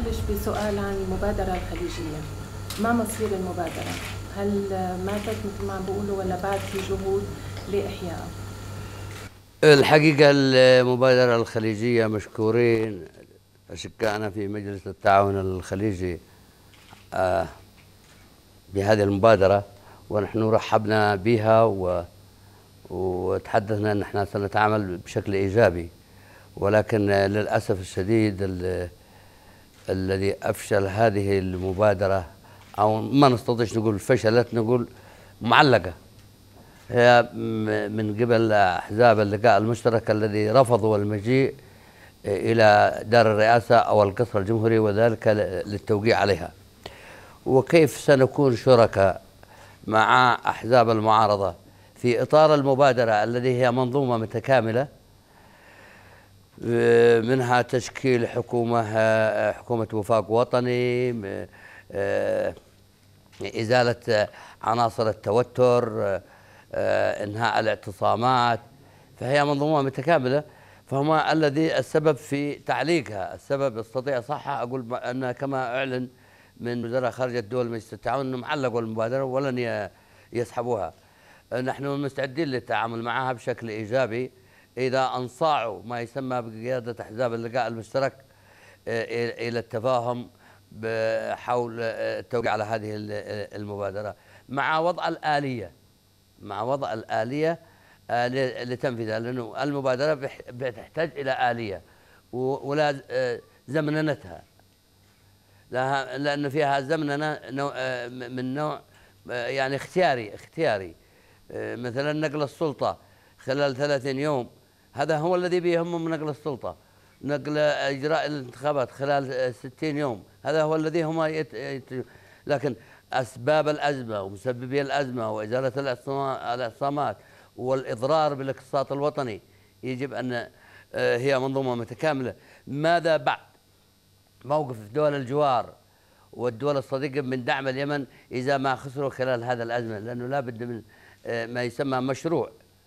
بلش بسؤال عن المبادرة الخليجية. ما مصير المبادرة؟ هل ماتت مثل ما عم بيقولوا ولا بعد في جهود لإحيائها؟ الحقيقة المبادرة الخليجية مشكورين أشقائنا في مجلس التعاون الخليجي بهذه المبادرة، ونحن رحبنا بها وتحدثنا أن احنا سنتعامل بشكل إيجابي، ولكن للأسف الشديد الذي أفشل هذه المبادرة، أو ما نستطيع نقول فشلت، نقول معلقة، هي من قبل أحزاب اللقاء المشترك الذي رفضوا المجيء إلى دار الرئاسة أو القصر الجمهوري، وذلك للتوقيع عليها. وكيف سنكون شركاء مع أحزاب المعارضة في إطار المبادرة الذي هي منظومة متكاملة، منها تشكيل حكومة وفاق وطني، إزالة عناصر التوتر، إنهاء الاعتصامات، فهي منظومة متكاملة. فهما الذي السبب في تعليقها. السبب استطيع صح أقول أن كما أعلن من وزراء خارجية دول مجلس التعاون أنهم علقوا المبادرة ولن يسحبوها. نحن مستعدين للتعامل معها بشكل إيجابي إذا أنصاعوا ما يسمى بقيادة أحزاب اللقاء المشترك إلى التفاهم حول التوقيع على هذه المبادرة، مع وضع الآلية لتنفيذها، لأنه المبادرة بتحتاج إلى آلية ولا زمننتها، لأن فيها زمننة من نوع يعني اختياري. مثلا نقل السلطة خلال 30 يوم، هذا هو الذي بيهمهم نقل السلطة. نقل إجراء الانتخابات خلال 60 يوم، هذا هو الذي هم لكن أسباب الأزمة ومسببي الأزمة وإزالة الاعتصامات والإضرار بالاقتصاد الوطني يجب أن هي منظومة متكاملة. ماذا بعد موقف دول الجوار والدول الصديقة من دعم اليمن إذا ما خسروا خلال هذا الأزمة؟ لأنه لا بد من ما يسمى مشروع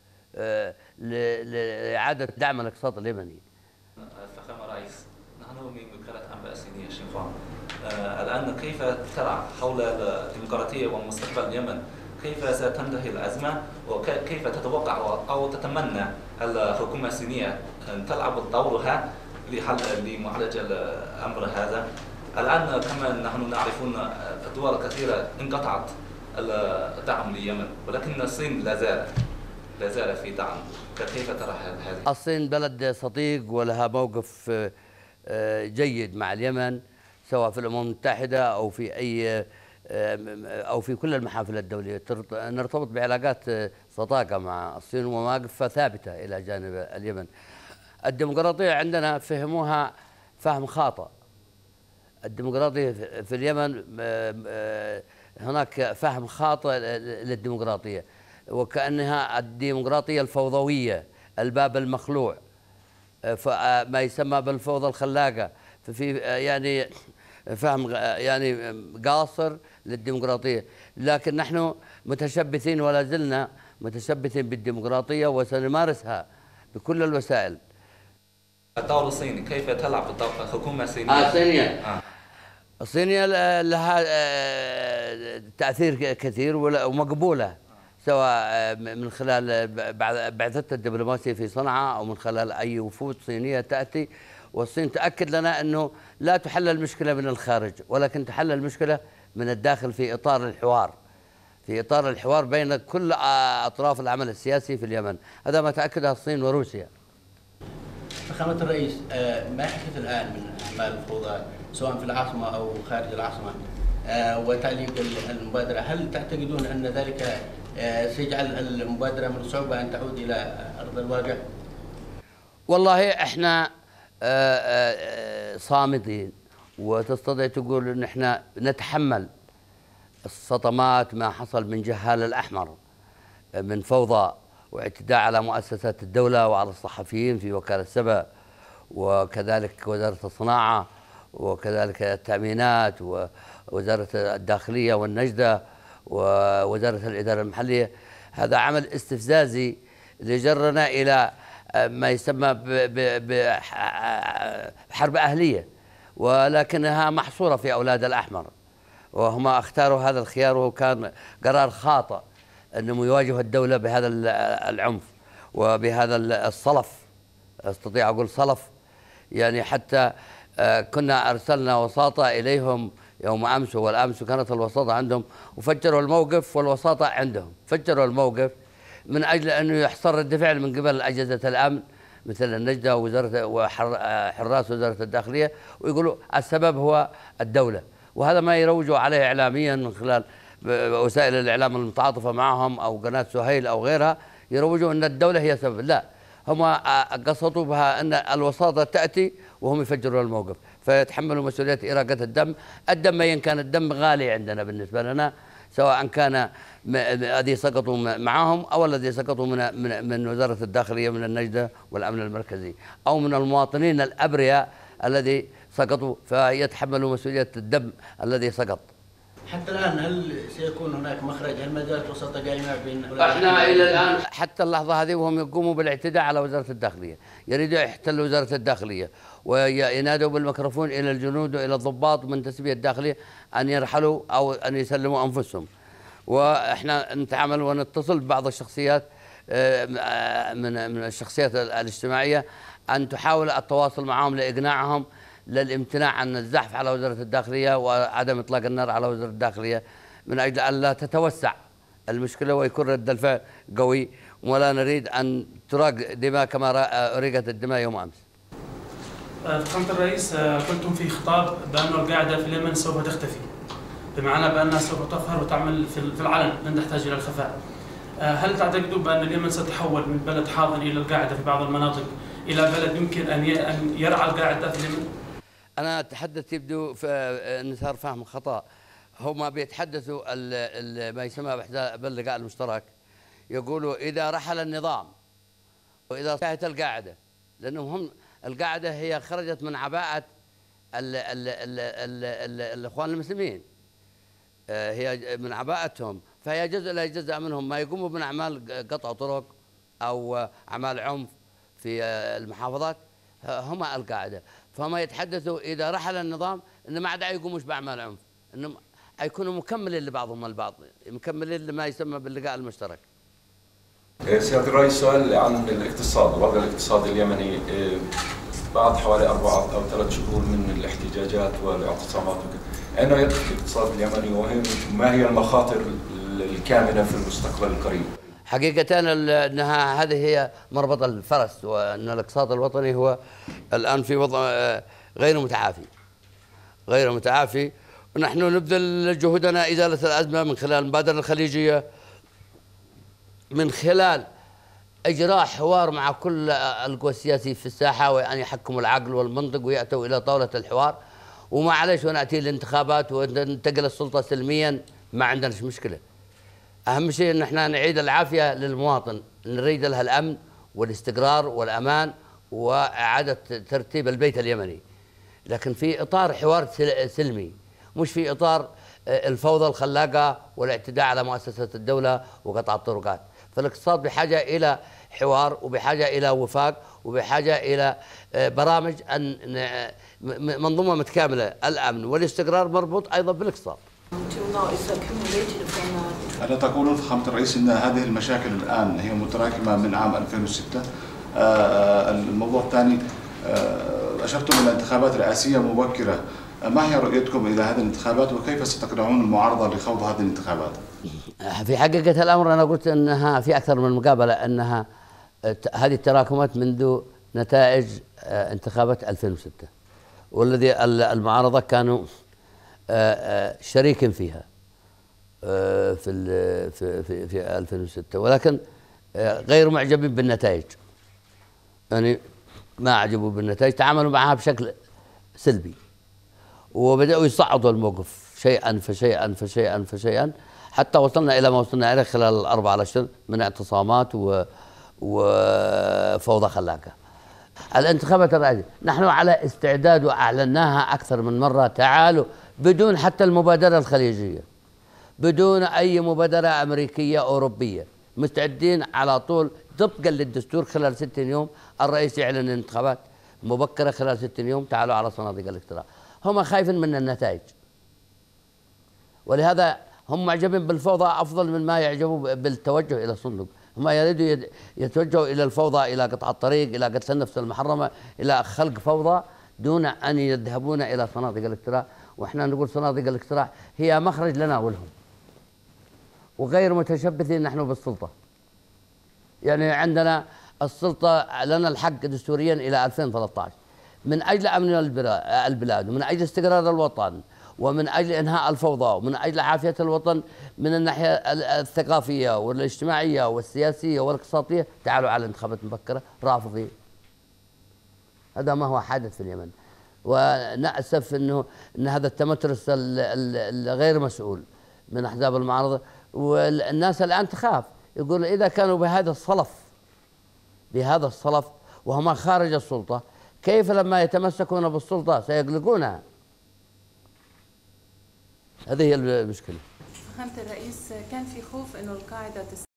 لإعادة دعم الاقتصاد اليمني. فخامة رئيس، نحن من وكالة أنباء الصينية شنفان. الآن كيف ترى حول الديمقراطية ومستقبل اليمن؟ كيف ستنتهي الأزمة؟ وكيف تتوقع أو تتمنى الحكومة الصينية أن تلعب دورها لمعالجة الأمر هذا؟ الآن كما نحن نعرفون دول كثيرة انقطعت الدعم لليمن، ولكن الصين لا زال في دعم. كيف ترى هذه؟ الصين بلد صديق ولها موقف جيد مع اليمن، سواء في الأمم المتحدة أو في كل المحافل الدولية. نرتبط بعلاقات صداقة مع الصين ومواقف ثابتة إلى جانب اليمن. الديمقراطية عندنا فهموها فهم خاطئ. الديمقراطية في اليمن هناك فهم خاطئ للديمقراطية، وكأنها الديمقراطية الفوضوية، الباب المخلوع، ما يسمى بالفوضى الخلاقة. ففي يعني فهم يعني قاصر للديمقراطية. لكن نحن متشبثين ولا زلنا متشبثين بالديمقراطية وسنمارسها بكل الوسائل. الدور الصيني كيف تلعب الحكومة الصينية؟ الصينية لها تأثير كثير ومقبولة، سواء من خلال بعثتها الدبلوماسية في صنعاء أو من خلال أي وفود صينية تأتي. والصين تأكد لنا أنه لا تحل المشكلة من الخارج، ولكن تحل المشكلة من الداخل في إطار الحوار بين كل أطراف العمل السياسي في اليمن. هذا ما تأكده الصين وروسيا. فخامة الرئيس، ما يحدث الآن من أعمال الفوضى سواء في العاصمة أو خارج العاصمة وتعليق المبادرة، هل تعتقدون أن ذلك سيجعل المبادرة من الصعوبة أن تعود إلى أرض الواقع؟ والله إحنا صامدين، وتستطيع تقول أن إحنا نتحمل الصدمات ما حصل من جهال الأحمر من فوضى واعتداء على مؤسسات الدولة وعلى الصحفيين في وكالة سبأ، وكذلك وزارة الصناعة، وكذلك التأمينات، ووزارة الداخلية والنجدة، ووزارة الإدارة المحلية. هذا عمل استفزازي لجرنا إلى ما يسمى بحرب أهلية، ولكنها محصورة في أولاد الأحمر، وهم اختاروا هذا الخيار، وهو كان قرار خاطئ أنهم يواجهوا الدولة بهذا العنف وبهذا الصلف، أستطيع أقول صلف، يعني حتى كنا أرسلنا وساطة إليهم يوم أمس والأمس، وكانت الوساطة عندهم وفجروا الموقف والوساطة عندهم، فجروا الموقف من أجل أنه يحصل رد فعل من قبل أجهزة الأمن مثل النجدة وحراس وزارة الداخلية، ويقولوا السبب هو الدولة، وهذا ما يروجوا عليه إعلاميا من خلال وسائل الإعلام المتعاطفة معهم أو قناة سهيل أو غيرها، يروجوا أن الدولة هي سبب. لا، هم قصدوا بها أن الوساطة تأتي وهم يفجروا الموقف، فيتحملوا مسؤولية إراقة الدم. الدم أيا كان الدم غالي عندنا بالنسبة لنا، سواء كان الذي سقطوا معهم أو الذي سقطوا من وزارة الداخلية من النجدة والأمن المركزي، أو من المواطنين الأبرياء الذي سقطوا، فيتحملوا مسؤولية الدم الذي سقط. حتى الآن هل سيكون هناك مخرج؟ هل ما زالت وساطة قائمة بين احنا إلى الآن حتى اللحظة هذه وهم يقوموا بالاعتداء على وزارة الداخلية، يريدوا يحتلوا وزارة الداخلية وينادوا بالميكروفون إلى الجنود وإلى الضباط منتسبي الداخلية أن يرحلوا أو أن يسلموا أنفسهم. وإحنا نتعامل ونتصل ببعض الشخصيات من الشخصيات الاجتماعية أن تحاول التواصل معهم لإقناعهم للامتناع عن الزحف على وزارة الداخلية وعدم إطلاق النار على وزارة الداخلية، من أجل أن لا تتوسع المشكلة ويكون رد الفعل قوي، ولا نريد أن تراق دماء كما أريقت الدماء يوم أمس. فخامة الرئيس، قلتم في خطاب بأن القاعدة في اليمن سوف تختفي، بمعنى بأنها سوف تظهر وتعمل في العلن، لن تحتاج إلى الخفاء. هل تعتقدوا بأن اليمن ستتحول من بلد حاضن إلى القاعدة في بعض المناطق إلى بلد يمكن أن يرعى القاعدة في اليمن؟ أنا أتحدث يبدو في انتشار فهم خطأ. هم بيتحدثوا ما يسمى باللقاء المشترك، يقولوا إذا رحل النظام وإذا انتهت القاعدة، لأنهم هم القاعدة هي خرجت من عباءة الإخوان المسلمين، هي من عباءتهم، فهي جزء لا يجزأ منهم. ما يقوموا من أعمال قطع طرق أو أعمال عنف في المحافظات هم القاعدة، فهم يتحدثوا إذا رحل النظام إن ما عاد يقوموش بأعمال عنف، إنهم يكونوا مكملين لبعضهم البعض، مكملين لما يسمى باللقاء المشترك. سيادة الرئيس، سؤال عن الاقتصاد، وضع الاقتصاد اليمني بعد حوالي 4 أو 3 شهور من الاحتجاجات والاعتصامات وكذا، أين يقف الاقتصاد اليمني وما هي المخاطر الكامنة في المستقبل القريب؟ حقيقة أنها هذه هي مربط الفرس، وأن الاقتصاد الوطني هو الآن في وضع غير متعافي، ونحن نبذل جهودنا إزالة الأزمة من خلال المبادرة الخليجية، من خلال إجراء حوار مع كل القوى السياسية في الساحة، وأن يحكموا العقل والمنطق ويأتوا إلى طاولة الحوار، وما عليش ونأتي الانتخابات وتنتقل السلطة سلميا، ما عندناش مشكلة. أهم شيء أن احنا نعيد العافية للمواطن، نريد لها الأمن والاستقرار والأمان وإعادة ترتيب البيت اليمني، لكن في إطار حوار سلمي، مش في إطار الفوضى الخلاقة والاعتداء على مؤسسات الدولة وقطع الطرقات. فالاقتصاد بحاجة إلى حوار، وبحاجة إلى وفاق، وبحاجة إلى برامج منظومة متكاملة. الأمن والاستقرار مربوط أيضا بالاقتصاد. ألا تقولون فخامة الرئيس أن هذه المشاكل الآن هي متراكمة من عام 2006؟ الموضوع الثاني، أشرتم إلى انتخابات رئاسية مبكرة، ما هي رؤيتكم إلى هذه الانتخابات وكيف ستقنعون المعارضة لخوض هذه الانتخابات؟ في حقيقة الأمر أنا قلت أنها في أكثر من مقابلة أنها هذه التراكمات منذ نتائج انتخابات 2006، والذي المعارضة كانوا شريك فيها في 2006، ولكن غير معجبين بالنتائج، يعني ما عجبوا بالنتائج، تعاملوا معها بشكل سلبي، وبدأوا يصعدوا الموقف شيئا فشيئا فشيئا فشيئا، حتى وصلنا إلى ما وصلنا إليه خلال ال4 أشهر من اعتصامات وفوضى خلاقة. الانتخابات الرئاسية نحن على استعداد، وأعلناها أكثر من مرة، تعالوا بدون حتى المبادرة الخليجية، بدون أي مبادرة أمريكية أوروبية، مستعدين على طول طبقا للدستور. خلال 60 يوم الرئيس يعلن انتخابات مبكرة، خلال 60 يوم تعالوا على صناديق الاقتراع. هم خايفين من النتائج، ولهذا هم معجبين بالفوضى أفضل من ما يعجبوا بالتوجه إلى الصندوق. هم يريدوا يتوجهوا إلى الفوضى، إلى قطع الطريق، إلى قتل النفس المحرمة، إلى خلق فوضى دون أن يذهبون إلى صناديق الاقتراع. وإحنا نقول صناديق الاقتراع هي مخرج لنا ولهم، وغير متشبثين نحن بالسلطة. يعني عندنا السلطة لنا الحق دستوريا إلى 2013 من أجل أمن البلاد، ومن أجل استقرار الوطن، ومن أجل إنهاء الفوضى، ومن أجل عافية الوطن من الناحية الثقافية والاجتماعية والسياسية والاقتصادية. تعالوا على انتخابات مبكرة رافضين. هذا ما هو حادث في اليمن، ونأسف أن هذا التمترس الغير مسؤول من أحزاب المعارضة. والناس الآن تخاف، يقول إذا كانوا بهذا الصلف وهم خارج السلطة، كيف لما يتمسكون بالسلطة سيقلقونها؟ هذه هي المشكلة. فخامة الرئيس، كان في خوف أنه القاعدة